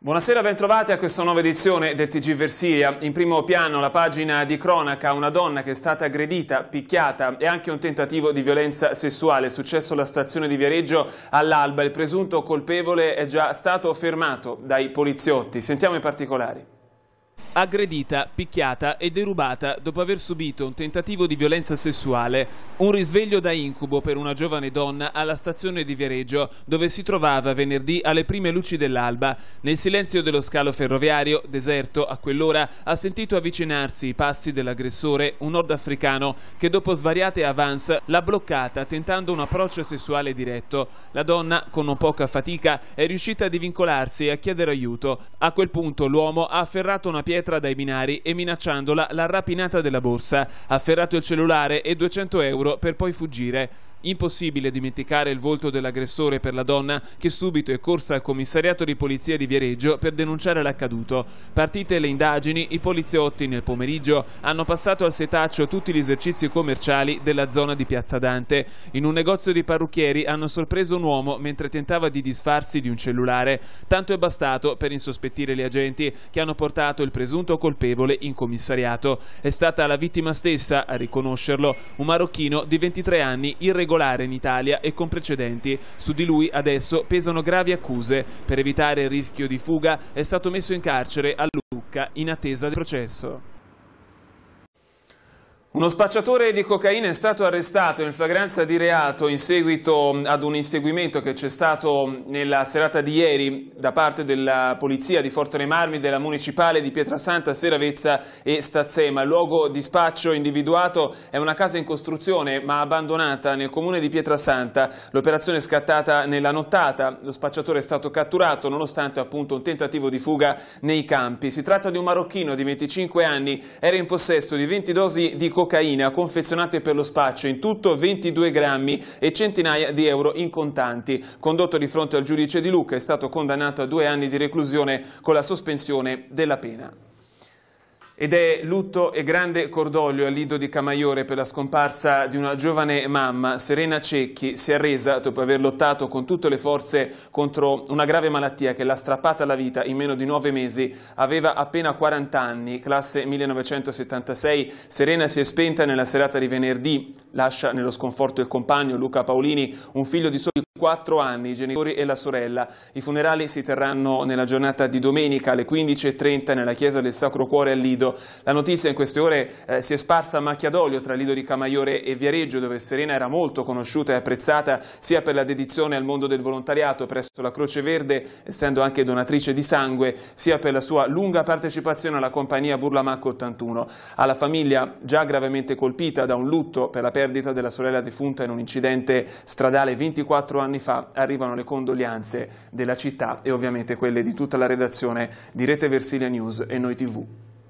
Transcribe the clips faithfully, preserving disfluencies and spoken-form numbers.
Buonasera, bentrovati a questa nuova edizione del T G Versilia. In primo piano la pagina di cronaca, una donna che è stata aggredita, picchiata e anche un tentativo di violenza sessuale. È successo alla stazione di Viareggio all'alba. Il presunto colpevole è già stato fermato dai poliziotti. Sentiamo i particolari. Aggredita, picchiata e derubata dopo aver subito un tentativo di violenza sessuale. Un risveglio da incubo per una giovane donna alla stazione di Viareggio, dove si trovava venerdì alle prime luci dell'alba. Nel silenzio dello scalo ferroviario, deserto a quell'ora, ha sentito avvicinarsi i passi dell'aggressore, un nordafricano, che dopo svariate avance l'ha bloccata tentando un approccio sessuale diretto. La donna, con non poca fatica, è riuscita a divincolarsi e a chiedere aiuto. A quel punto l'uomo ha afferrato una pietra dai binari e minacciandola l'ha rapinata della borsa, ha afferrato il cellulare e duecento euro per poi fuggire. Impossibile dimenticare il volto dell'aggressore per la donna, che subito è corsa al commissariato di polizia di Viareggio per denunciare l'accaduto. Partite le indagini, i poliziotti nel pomeriggio hanno passato al setaccio tutti gli esercizi commerciali della zona di Piazza Dante. In un negozio di parrucchieri hanno sorpreso un uomo mentre tentava di disfarsi di un cellulare. Tanto è bastato per insospettire gli agenti, che hanno portato il presunto colpevole in commissariato. È stata la vittima stessa a riconoscerlo, un marocchino di ventitré anni, irregolare in Italia e con precedenti. Su di lui adesso pesano gravi accuse. Per evitare il rischio di fuga è stato messo in carcere a Lucca in attesa del processo. Uno spacciatore di cocaina è stato arrestato in flagranza di reato in seguito ad un inseguimento che c'è stato nella serata di ieri da parte della polizia di Forte dei Marmi, della municipale di Pietrasanta, Seravezza e Stazzema. Il luogo di spaccio individuato è una casa in costruzione ma abbandonata nel comune di Pietrasanta. L'operazione è scattata nella nottata. Lo spacciatore è stato catturato nonostante appunto un tentativo di fuga nei campi. Si tratta di un marocchino di venticinque anni, era in possesso di venti dosi di cocaina cocaina confezionate per lo spaccio, in tutto ventidue grammi e centinaia di euro in contanti. Condotto di fronte al giudice di Lucca, è stato condannato a due anni di reclusione con la sospensione della pena. Ed è lutto e grande cordoglio al Lido di Camaiore per la scomparsa di una giovane mamma. Serena Cecchi si è arresa dopo aver lottato con tutte le forze contro una grave malattia che l'ha strappata la vita in meno di nove mesi. Aveva appena quaranta anni, classe millenovecentosettantasei. Serena si è spenta nella serata di venerdì. Lascia nello sconforto il compagno Luca Paolini, un figlio di soli quattro anni, i genitori e la sorella. I funerali si terranno nella giornata di domenica alle quindici e trenta nella chiesa del Sacro Cuore al Lido. La notizia in queste ore eh, si è sparsa a macchia d'olio tra Lido di Camaiore e Viareggio, dove Serena era molto conosciuta e apprezzata sia per la dedizione al mondo del volontariato presso la Croce Verde, essendo anche donatrice di sangue, sia per la sua lunga partecipazione alla compagnia Burlamac ottantuno. Alla famiglia, già gravemente colpita da un lutto per la perdita della sorella defunta in un incidente stradale ventiquattro anni fa, arrivano le condoglianze della città e ovviamente quelle di tutta la redazione di Rete Versilia News e Noi tivù.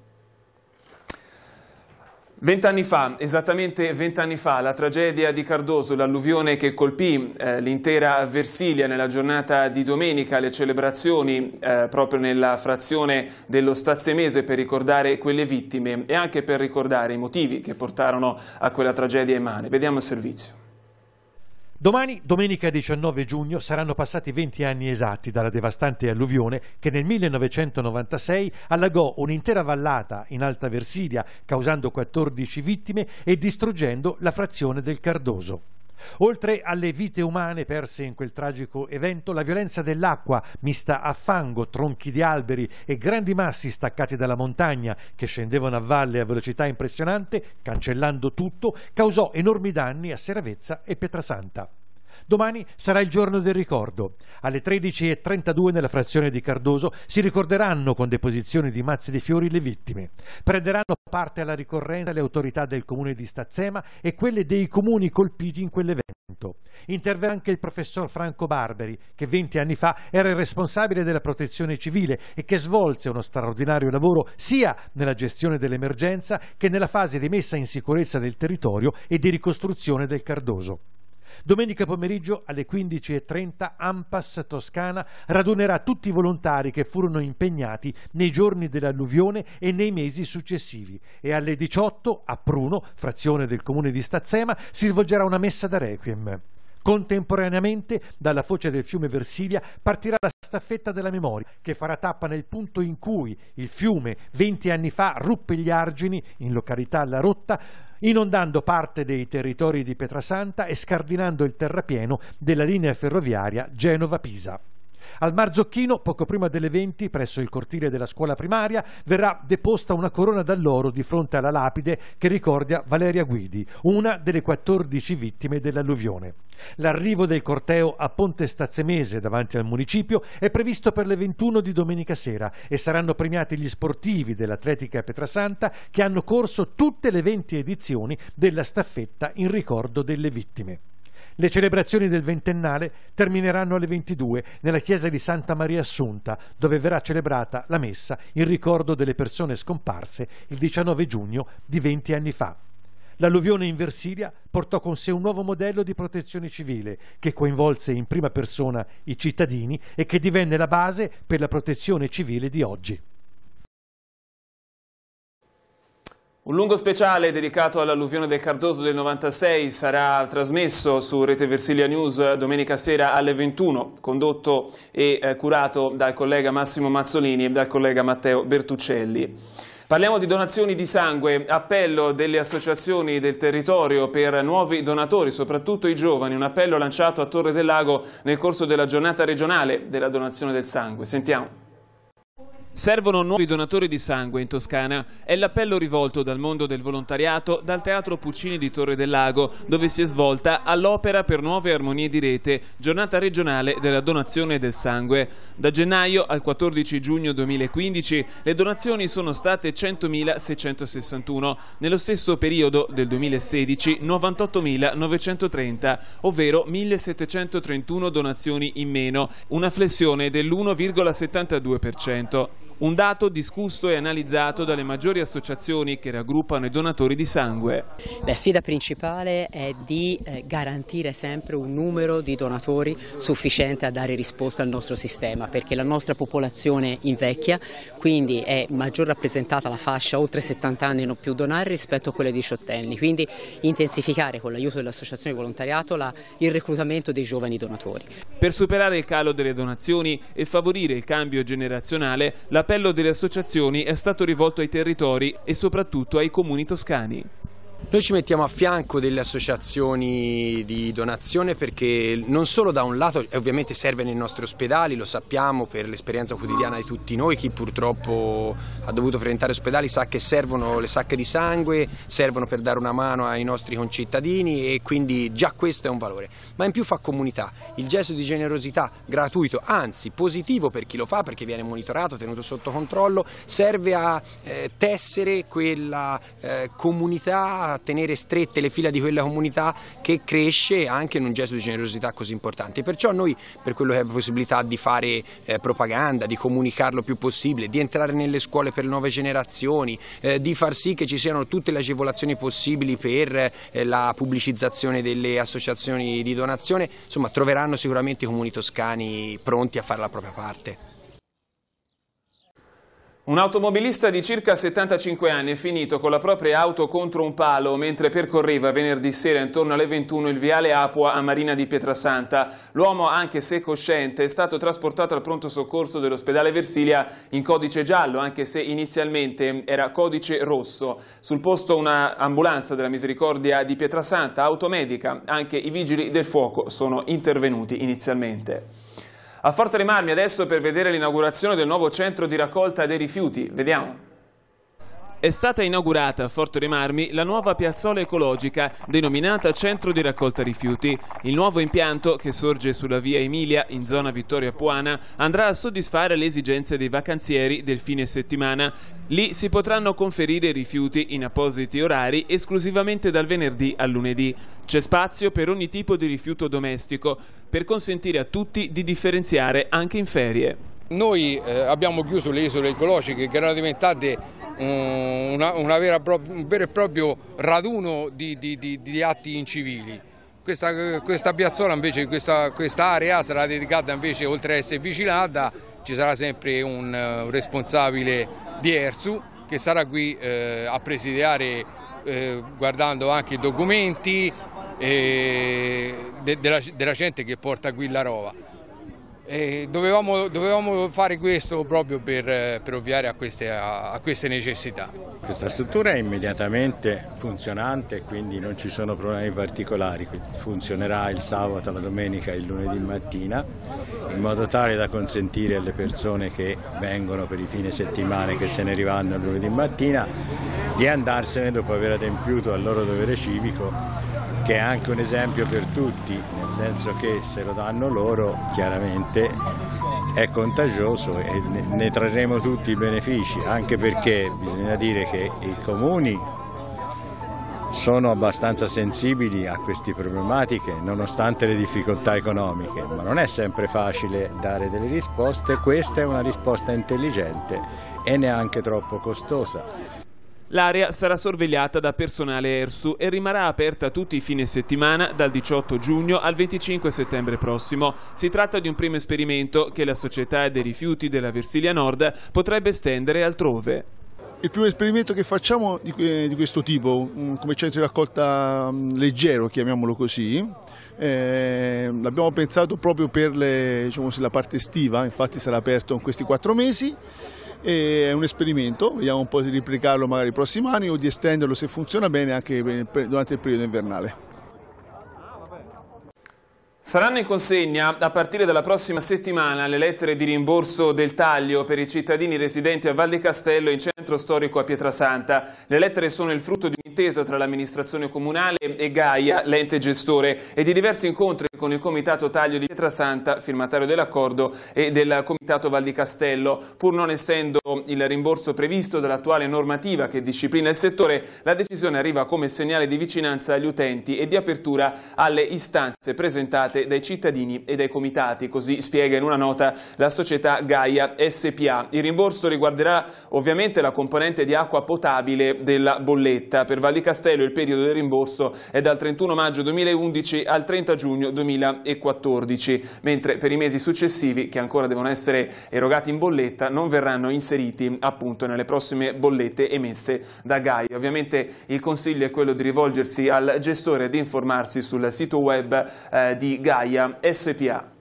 Vent'anni fa, esattamente vent'anni fa, la tragedia di Cardoso, l'alluvione che colpì eh, l'intera Versilia nella giornata di domenica, le celebrazioni eh, proprio nella frazione dello Stazzemese per ricordare quelle vittime e anche per ricordare i motivi che portarono a quella tragedia immane. Vediamo il servizio. Domani, domenica diciannove giugno, saranno passati venti anni esatti dalla devastante alluvione che nel millenovecentonovantasei allagò un'intera vallata in Alta Versilia, causando quattordici vittime e distruggendo la frazione del Cardoso. Oltre alle vite umane perse in quel tragico evento, la violenza dell'acqua, mista a fango, tronchi di alberi e grandi massi staccati dalla montagna che scendevano a valle a velocità impressionante, cancellando tutto, causò enormi danni a Seravezza e Pietrasanta. Domani sarà il giorno del ricordo. Alle tredici e trentadue nella frazione di Cardoso si ricorderanno con deposizioni di mazzi di fiori le vittime. Prenderanno parte alla ricorrenza le autorità del comune di Stazzema e quelle dei comuni colpiti in quell'evento. Interverrà anche il professor Franco Barberi, che venti anni fa era il responsabile della protezione civile e che svolse uno straordinario lavoro sia nella gestione dell'emergenza che nella fase di messa in sicurezza del territorio e di ricostruzione del Cardoso. Domenica pomeriggio alle quindici e trenta ANPAS Toscana radunerà tutti i volontari che furono impegnati nei giorni dell'alluvione e nei mesi successivi e alle diciotto a Pruno, frazione del comune di Stazzema, si svolgerà una messa da requiem. Contemporaneamente dalla foce del fiume Versilia partirà la staffetta della memoria, che farà tappa nel punto in cui il fiume venti anni fa ruppe gli argini in località La Rotta, inondando parte dei territori di Pietrasanta e scardinando il terrapieno della linea ferroviaria Genova-Pisa. Al Marzocchino, poco prima delle venti, presso il cortile della scuola primaria, verrà deposta una corona d'alloro di fronte alla lapide che ricorda Valeria Guidi, una delle quattordici vittime dell'alluvione. L'arrivo del corteo a Ponte Stazzemese davanti al municipio è previsto per le ventuno di domenica sera e saranno premiati gli sportivi dell'Atletica Pietrasanta che hanno corso tutte le venti edizioni della staffetta in ricordo delle vittime. Le celebrazioni del ventennale termineranno alle ventidue nella chiesa di Santa Maria Assunta, dove verrà celebrata la messa in ricordo delle persone scomparse il diciannove giugno di venti anni fa. L'alluvione in Versilia portò con sé un nuovo modello di protezione civile che coinvolse in prima persona i cittadini e che divenne la base per la protezione civile di oggi. Un lungo speciale dedicato all'alluvione del Cardoso del novantasei sarà trasmesso su Rete Versilia News domenica sera alle ventuno, condotto e eh, curato dal collega Massimo Mazzolini e dal collega Matteo Bertuccelli. Parliamo di donazioni di sangue, appello delle associazioni del territorio per nuovi donatori, soprattutto i giovani, un appello lanciato a Torre del Lago nel corso della giornata regionale della donazione del sangue. Sentiamo. Servono nuovi donatori di sangue in Toscana. È l'appello rivolto dal mondo del volontariato dal Teatro Puccini di Torre del Lago, dove si è svolta all'Opera per Nuove Armonie di Rete, giornata regionale della donazione del sangue. Da gennaio al quattordici giugno duemilaquindici le donazioni sono state centomilaseicentosessantuno, nello stesso periodo del duemilasedici novantottomilanovecentotrenta, ovvero millesettecentotrentuno donazioni in meno, una flessione dell'uno virgola settantadue per cento. Un dato discusso e analizzato dalle maggiori associazioni che raggruppano i donatori di sangue. La sfida principale è di eh, garantire sempre un numero di donatori sufficiente a dare risposta al nostro sistema, perché la nostra popolazione invecchia, quindi è maggior rappresentata la fascia oltre settanta anni non più donare rispetto a quelle diciottenni, quindi intensificare con l'aiuto dell'associazione di volontariato la, il reclutamento dei giovani donatori. Per superare il calo delle donazioni e favorire il cambio generazionale, l'appello delle associazioni è stato rivolto ai territori e soprattutto ai comuni toscani. Noi ci mettiamo a fianco delle associazioni di donazione perché non solo da un lato ovviamente serve nei nostri ospedali, lo sappiamo per l'esperienza quotidiana di tutti noi, chi purtroppo ha dovuto frequentare ospedali sa che servono le sacche di sangue, servono per dare una mano ai nostri concittadini e quindi già questo è un valore, ma in più fa comunità, il gesto di generosità gratuito, anzi positivo per chi lo fa perché viene monitorato, tenuto sotto controllo, serve a eh, tessere quella eh, comunità, a tenere strette le fila di quella comunità che cresce anche in un gesto di generosità così importante. Perciò noi, per quello che è la possibilità di fare eh, propaganda, di comunicarlo più possibile, di entrare nelle scuole per le nuove generazioni, eh, di far sì che ci siano tutte le agevolazioni possibili per eh, la pubblicizzazione delle associazioni di donazione, insomma troveranno sicuramente i comuni toscani pronti a fare la propria parte. Un automobilista di circa settantacinque anni è finito con la propria auto contro un palo mentre percorreva venerdì sera intorno alle ventuno il viale Apua a Marina di Pietrasanta. L'uomo, anche se cosciente, è stato trasportato al pronto soccorso dell'ospedale Versilia in codice giallo, anche se inizialmente era codice rosso. Sul posto una ambulanza della Misericordia di Pietrasanta, automedica, anche i vigili del fuoco sono intervenuti inizialmente. A Forte dei Marmi adesso per vedere l'inaugurazione del nuovo centro di raccolta dei rifiuti. Vediamo. È stata inaugurata a Forte dei Marmi la nuova piazzola ecologica denominata Centro di Raccolta Rifiuti. Il nuovo impianto, che sorge sulla via Emilia in zona Vittorio Apuana, andrà a soddisfare le esigenze dei vacanzieri del fine settimana. Lì si potranno conferire rifiuti in appositi orari esclusivamente dal venerdì al lunedì. C'è spazio per ogni tipo di rifiuto domestico per consentire a tutti di differenziare anche in ferie. Noi eh, abbiamo chiuso le isole ecologiche che erano diventate Una, una vera, un vero e proprio raduno di, di, di, di atti incivili. Questa, questa piazzola invece, questa, questa area sarà dedicata invece, oltre a essere vigilata, ci sarà sempre un, un responsabile di ERSU che sarà qui eh, a presidiare eh, guardando anche i documenti, eh, de, della, della gente che porta qui la roba. E dovevamo, dovevamo fare questo proprio per, per ovviare a queste, a, a queste necessità. Questa struttura è immediatamente funzionante, quindi non ci sono problemi particolari. Funzionerà il sabato, la domenica e il lunedì mattina, in modo tale da consentire alle persone che vengono per i fine settimana, che se ne rivanno il lunedì mattina, di andarsene dopo aver adempiuto al loro dovere civico, che è anche un esempio per tutti, nel senso che se lo danno loro chiaramente è contagioso e ne trarremo tutti i benefici, anche perché bisogna dire che i comuni sono abbastanza sensibili a queste problematiche nonostante le difficoltà economiche, ma non è sempre facile dare delle risposte. Questa è una risposta intelligente e neanche troppo costosa. L'area sarà sorvegliata da personale ERSU e rimarrà aperta tutti i fine settimana dal diciotto giugno al venticinque settembre prossimo. Si tratta di un primo esperimento che la società dei rifiuti della Versilia Nord potrebbe estendere altrove. Il primo esperimento che facciamo di, di questo tipo, come centro di raccolta leggero, chiamiamolo così, eh, l'abbiamo pensato proprio per le, diciamo, la parte estiva, infatti sarà aperto in questi quattro mesi. È un esperimento, vediamo un po' di replicarlo magari i prossimi anni o di estenderlo, se funziona bene, anche durante il periodo invernale. Saranno in consegna a partire dalla prossima settimana le lettere di rimborso del taglio per i cittadini residenti a Val di Castello in centro storico a Pietrasanta. Le lettere sono il frutto di un'intesa tra l'amministrazione comunale e Gaia, l'ente gestore, e di diversi incontri con il Comitato Taglio di Pietrasanta, firmatario dell'accordo, e del Comitato Val di Castello. Pur non essendo il rimborso previsto dall'attuale normativa che disciplina il settore, la decisione arriva come segnale di vicinanza agli utenti e di apertura alle istanze presentate dai cittadini e dai comitati, così spiega in una nota la società Gaia S P A. Il rimborso riguarderà ovviamente la componente di acqua potabile della bolletta. Per Val di Castello il periodo del rimborso è dal trentuno maggio duemilaundici al trenta giugno duemilaquattordici, mentre per i mesi successivi, che ancora devono essere erogati in bolletta, non verranno inseriti appunto nelle prossime bollette emesse da Gaia. Ovviamente il consiglio è quello di rivolgersi al gestore e di informarsi sul sito web eh, di Gaia S P A.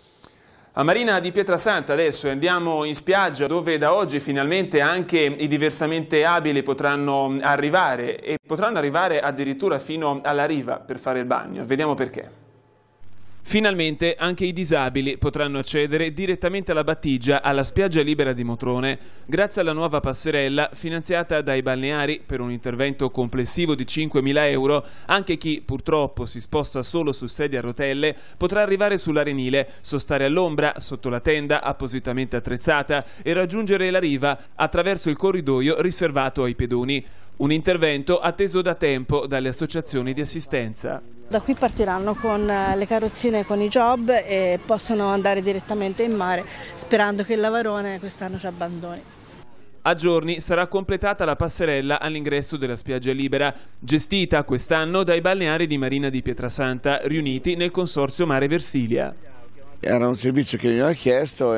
A Marina di Pietrasanta adesso andiamo in spiaggia, dove da oggi finalmente anche i diversamente abili potranno arrivare e potranno arrivare addirittura fino alla riva per fare il bagno. Vediamo perché. Finalmente anche i disabili potranno accedere direttamente alla battigia alla spiaggia libera di Motrone, grazie alla nuova passerella finanziata dai balneari per un intervento complessivo di cinquemila euro. Anche chi purtroppo si sposta solo su sedie a rotelle potrà arrivare sull'arenile, sostare all'ombra sotto la tenda appositamente attrezzata e raggiungere la riva attraverso il corridoio riservato ai pedoni. Un intervento atteso da tempo dalle associazioni di assistenza. Da qui partiranno con le carrozzine con i job e possono andare direttamente in mare, sperando che il Lavarone quest'anno ci abbandoni. A giorni sarà completata la passerella all'ingresso della spiaggia libera, gestita quest'anno dai balneari di Marina di Pietrasanta, riuniti nel consorzio Mare Versilia. Era un servizio che mi aveva chiesto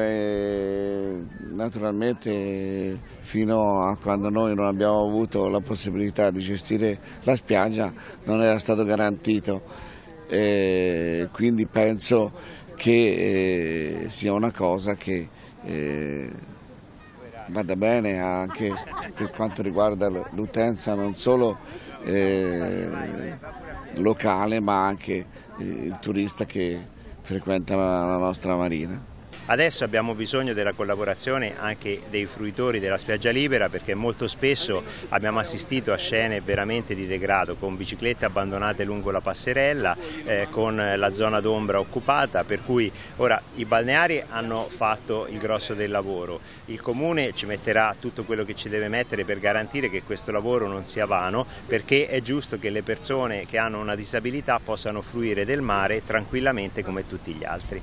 e naturalmente fino a quando noi non abbiamo avuto la possibilità di gestire la spiaggia non era stato garantito, e quindi penso che eh, sia una cosa che eh, vada bene anche per quanto riguarda l'utenza non solo eh, locale ma anche eh, il turista che frequenta la nostra marina. Adesso abbiamo bisogno della collaborazione anche dei fruitori della spiaggia libera, perché molto spesso abbiamo assistito a scene veramente di degrado, con biciclette abbandonate lungo la passerella, eh, con la zona d'ombra occupata, per cui ora i balneari hanno fatto il grosso del lavoro, il Comune ci metterà tutto quello che ci deve mettere per garantire che questo lavoro non sia vano, perché è giusto che le persone che hanno una disabilità possano fruire del mare tranquillamente come tutti gli altri.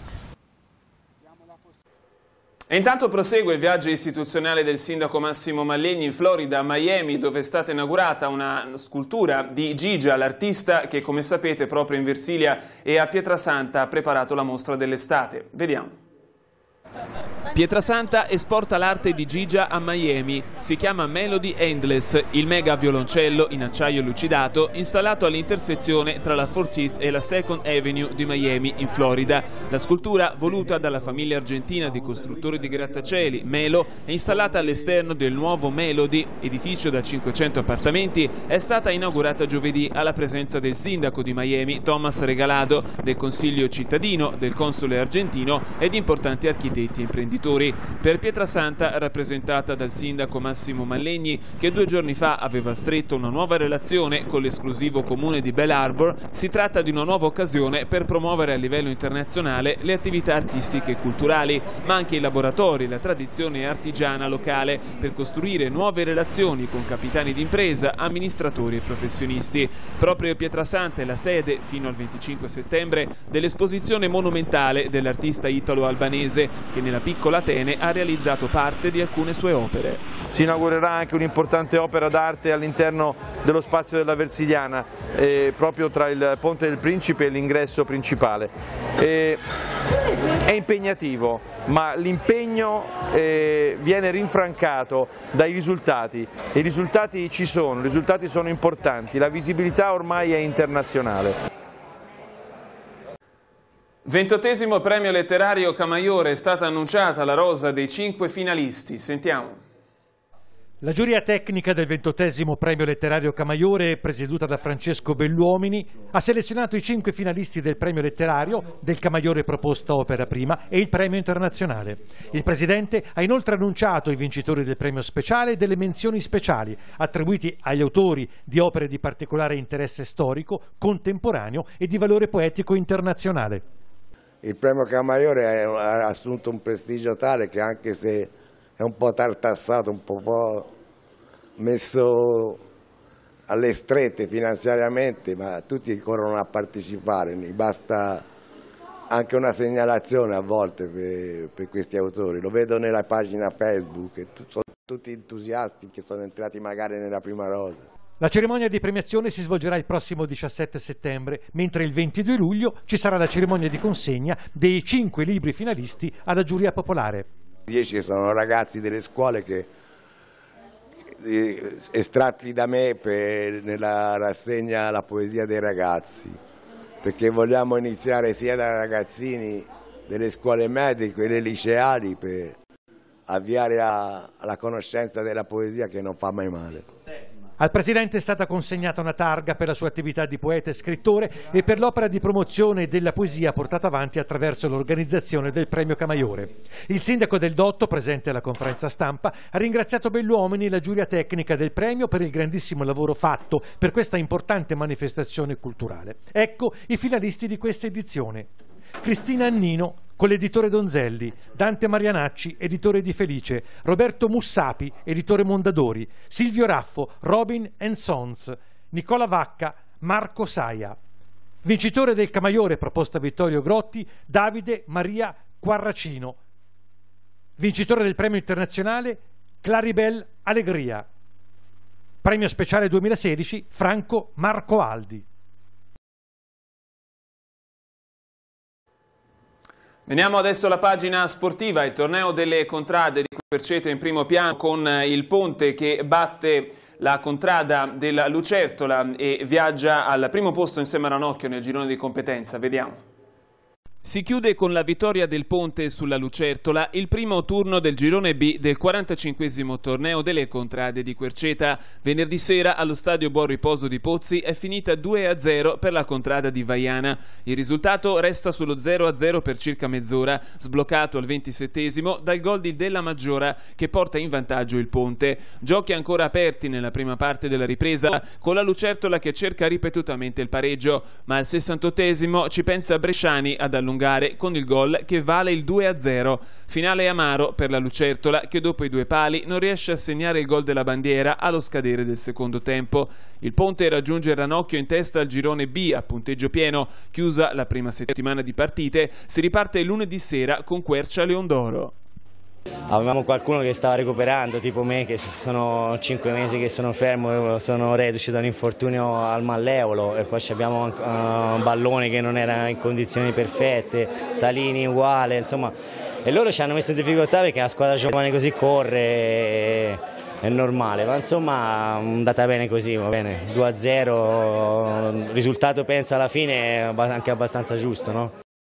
E intanto prosegue il viaggio istituzionale del sindaco Massimo Mallegni in Florida, a Miami, dove è stata inaugurata una scultura di Gigia, l'artista che, come sapete, proprio in Versilia e a Pietrasanta ha preparato la mostra dell'estate. Vediamo. Pietrasanta esporta l'arte di Gigia a Miami. Si chiama Melody Endless, il mega violoncello in acciaio lucidato installato all'intersezione tra la fourteenth e la second Avenue di Miami, in Florida. La scultura, voluta dalla famiglia argentina di costruttori di grattacieli, Melo, è installata all'esterno del nuovo Melody, edificio da cinquecento appartamenti, è stata inaugurata giovedì alla presenza del sindaco di Miami, Thomas Regalado, del consiglio cittadino, del console argentino e di importanti architetti e imprenditori. Per Pietrasanta, rappresentata dal sindaco Massimo Mallegni, che due giorni fa aveva stretto una nuova relazione con l'esclusivo comune di Bell Harbor, si tratta di una nuova occasione per promuovere a livello internazionale le attività artistiche e culturali, ma anche i laboratori, la tradizione artigiana locale, per costruire nuove relazioni con capitani d'impresa, amministratori e professionisti. Proprio Pietrasanta è la sede, fino al venticinque settembre, dell'esposizione monumentale dell'artista italo-albanese, che nella piccola Atene ha realizzato parte di alcune sue opere. Si inaugurerà anche un'importante opera d'arte all'interno dello spazio della Versiliana, eh, proprio tra il Ponte del Principe e l'ingresso principale. Eh, è impegnativo, ma l'impegno eh, viene rinfrancato dai risultati. I risultati ci sono, i risultati sono importanti, la visibilità ormai è internazionale. Ventottesimo premio letterario Camaiore, è stata annunciata la rosa dei cinque finalisti. Sentiamo. La giuria tecnica del ventottesimo premio letterario Camaiore, presieduta da Francesco Belluomini, ha selezionato i cinque finalisti del premio letterario, del Camaiore proposta opera prima e il premio internazionale. Il presidente ha inoltre annunciato i vincitori del premio speciale e delle menzioni speciali, attribuiti agli autori di opere di particolare interesse storico, contemporaneo e di valore poetico internazionale. Il premio Camaiore ha assunto un prestigio tale che, anche se è un po' tartassato, un po' messo alle strette finanziariamente, ma tutti corrono a partecipare, basta anche una segnalazione a volte per, per questi autori. Lo vedo nella pagina Facebook, sono tutti entusiasti che sono entrati magari nella prima rosa. La cerimonia di premiazione si svolgerà il prossimo diciassette settembre, mentre il ventidue luglio ci sarà la cerimonia di consegna dei cinque libri finalisti alla giuria popolare. Dieci sono ragazzi delle scuole che, estratti da me per, nella rassegna La poesia dei ragazzi, perché vogliamo iniziare sia dai ragazzini delle scuole medie che quelle liceali, per avviare la, la conoscenza della poesia, che non fa mai male. Al presidente è stata consegnata una targa per la sua attività di poeta e scrittore e per l'opera di promozione della poesia portata avanti attraverso l'organizzazione del premio Camaiore. Il sindaco del Dotto, presente alla conferenza stampa, ha ringraziato Belluomini e la giuria tecnica del premio per il grandissimo lavoro fatto per questa importante manifestazione culturale. Ecco i finalisti di questa edizione. Cristina Annino con l'editore Donzelli, Dante Marianacci, editore di Felice, Roberto Mussapi, editore Mondadori, Silvio Raffo, Robin and Sons, Nicola Vacca, Marco Saia. Vincitore del Camaiore, proposta Vittorio Grotti, Davide Maria Quarracino. Vincitore del premio internazionale, Claribel Allegria. Premio speciale duemilasedici, Franco Marco Aldi. Veniamo adesso alla pagina sportiva, il torneo delle contrade di Querceto in primo piano, con il Ponte che batte la contrada della Lucertola e viaggia al primo posto insieme a Ranocchio nel girone di competenza. Vediamo. Si chiude con la vittoria del Ponte sulla Lucertola il primo turno del girone B del quarantacinquesimo torneo delle contrade di Querceta. Venerdì sera allo stadio Buon Riposo di Pozzi è finita due a zero per la contrada di Vaiana. Il risultato resta sullo zero a zero per circa mezz'ora, sbloccato al ventisettesimo dal gol di Della Maggiora che porta in vantaggio il Ponte. Giochi ancora aperti nella prima parte della ripresa, con la Lucertola che cerca ripetutamente il pareggio, ma al sessantottesimo ci pensa Bresciani ad allungare con il gol che vale il due a zero. Finale amaro per la Lucertola che dopo i due pali non riesce a segnare il gol della bandiera allo scadere del secondo tempo. Il Ponte raggiunge Ranocchio in testa al girone B a punteggio pieno. Chiusa la prima settimana di partite, si riparte lunedì sera con Quercia Leondoro. Avevamo qualcuno che stava recuperando, tipo me, che sono cinque mesi che sono fermo, sono reduce da un infortunio al malleolo, e poi abbiamo uh, Ballone che non era in condizioni perfette, Salini uguale, insomma e loro ci hanno messo in difficoltà perché la squadra giovane così corre, è normale, ma insomma è andata bene così, va bene, due a zero, il risultato penso alla fine è anche abbastanza giusto, no?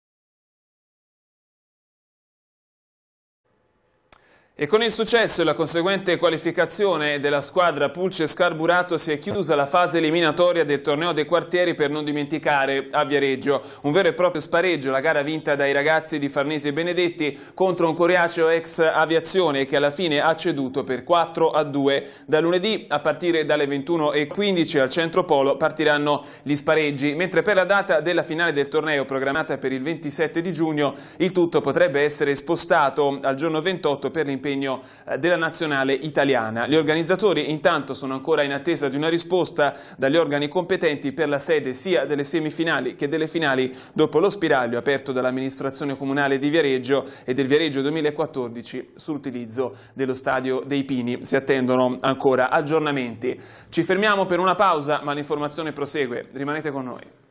E con il successo e la conseguente qualificazione della squadra Pulce Scarburato si è chiusa la fase eliminatoria del torneo dei quartieri per non dimenticare a Viareggio. Un vero e proprio spareggio, la gara vinta dai ragazzi di Farnese e Benedetti contro un coriaceo ex Aviazione che alla fine ha ceduto per quattro a due. Da lunedì a partire dalle ventuno e quindici al Centro Polo partiranno gli spareggi, mentre per la data della finale del torneo programmata per il ventisette di giugno il tutto potrebbe essere spostato al giorno ventotto per l'impegno della nazionale italiana. Gli organizzatori intanto sono ancora in attesa di una risposta dagli organi competenti per la sede sia delle semifinali che delle finali dopo lo spiraglio aperto dall'amministrazione comunale di Viareggio e del Viareggio duemilaquattordici sull'utilizzo dello Stadio dei Pini. Si attendono ancora aggiornamenti. Ci fermiamo per una pausa, ma l'informazione prosegue. Rimanete con noi.